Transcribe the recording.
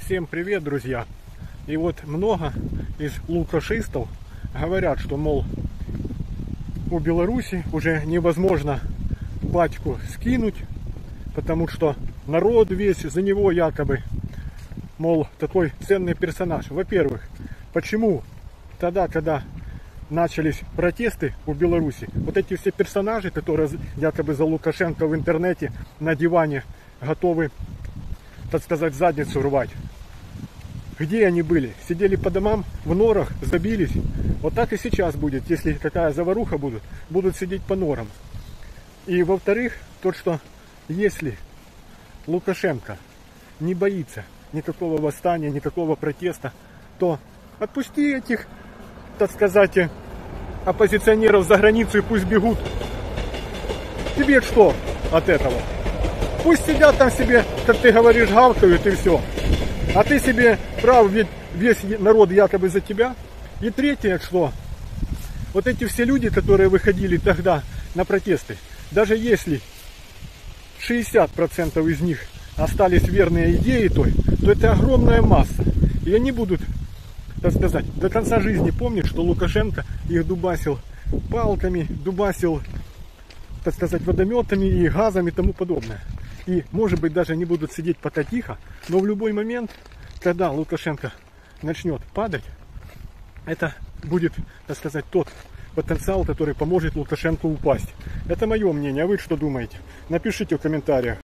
Всем привет, друзья! И вот много из лукашистов говорят, что, мол, у Беларуси уже невозможно батьку скинуть, потому что народ весь за него якобы, мол, такой ценный персонаж. Во-первых, почему тогда, когда начались протесты в Беларуси, вот эти все персонажи, которые якобы за Лукашенко в интернете на диване готовы, так сказать, задницу рвать, где они были? Сидели по домам, в норах, забились. Вот так и сейчас будет, если какая заваруха будут сидеть по норам. И во-вторых, то, что если Лукашенко не боится никакого восстания, никакого протеста, то отпусти этих, так сказать, оппозиционеров за границу и пусть бегут. Тебе что от этого? Пусть сидят там себе, как ты говоришь, гавкают и все. А ты себе прав, ведь весь народ якобы за тебя. И третье, что вот эти все люди, которые выходили тогда на протесты, даже если 60% из них остались верные идеи той, то это огромная масса. И они будут, так сказать, до конца жизни помнить, что Лукашенко их дубасил палками, дубасил, так сказать, водометами и газом и тому подобное. И, может быть, даже не будут сидеть пока тихо, но в любой момент, когда Лукашенко начнет падать, это будет, так сказать, тот потенциал, который поможет Лукашенко упасть. Это мое мнение. А вы что думаете? Напишите в комментариях.